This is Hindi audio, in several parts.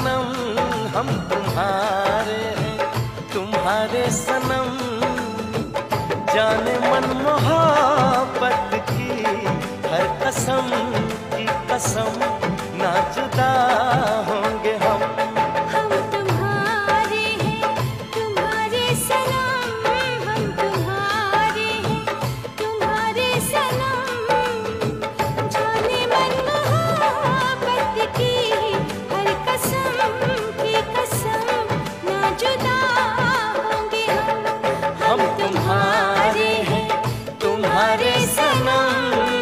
सनम हम तुम्हारे हैं, तुम्हारे सनम। जाने मन मोहब्बत की हर कसम की कसम, ना जुदा होंगे हम। हम तुम्हारे हैं, तुम्हारे सनम, हम तुम्हारे हैं, तुम्हारे सनम। जाने मन मोहब्बत की हर कसम की कसम, ना जुदा होंगे हम। हम तुम्हारे हैं, तुम्हारे सनम।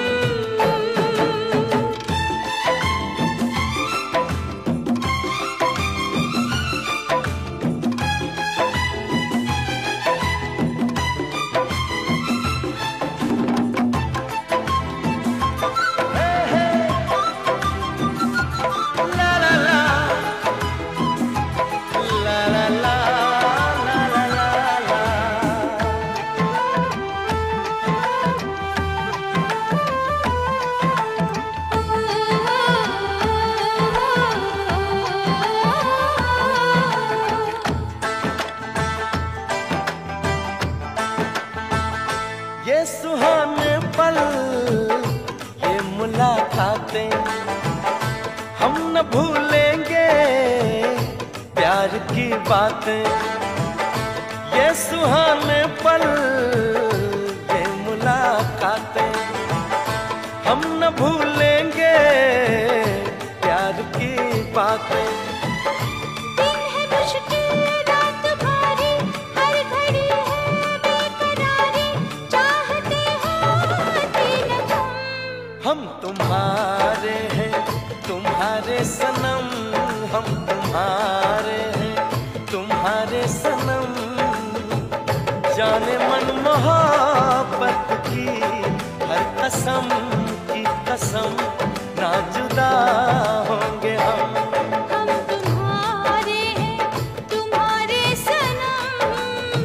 ये सुहाने पल, ये मुलाकातें, हम न भूलेंगे प्यार की बातें। ये सुहाने पल, ये मुलाकातें, हम न भूलेंगे प्यार की बातें। दिन है मुश्किल, रात भारी, हर घड़ी है बेकरारी, चाहते होते न तुम। हम तुम्हारे हैं, तुम्हारे सनम, हम तुम्हारे हैं, तुम्हारे सनम। जाने मन मोहब्बत की हर कसम की कसम, ना जुदा होंगे हम। हम तुम्हारे हैं, तुम्हारे सनम।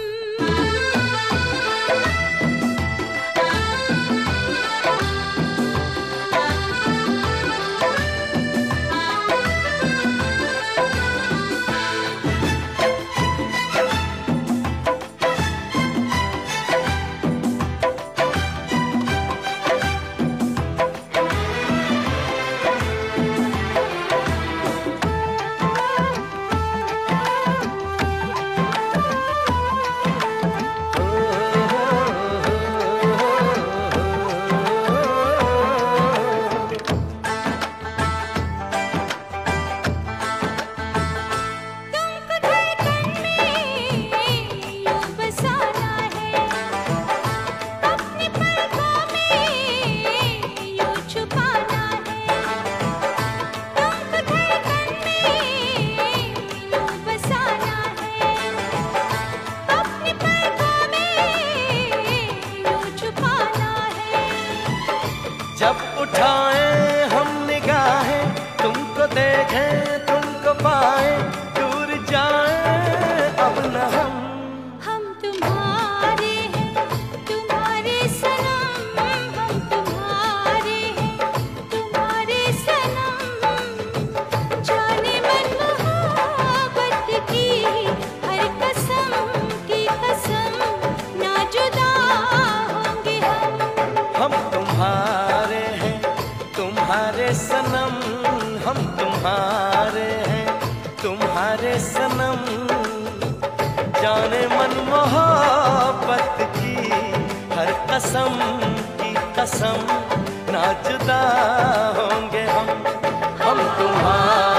जब उठाएं हम निगाहें, तुमको देखें तुमको पाएं, दूर जाएं अब न हम तुम्हारे हैं, तुम्हारे सनम, हम तुम्हारे हैं, तुम्हारे सनम। जाने मन मोहब्बत की हर कसम की कसम, ना जुदा होंगे हम। हम तुम्हारे हैं, तुम्हारे सनम, हम तुम्हारे हैं, तुम्हारे सनम। जाने मन मोहब्बत की हर कसम की कसम, ना जुदा होंगे हम। हम तुम्हारे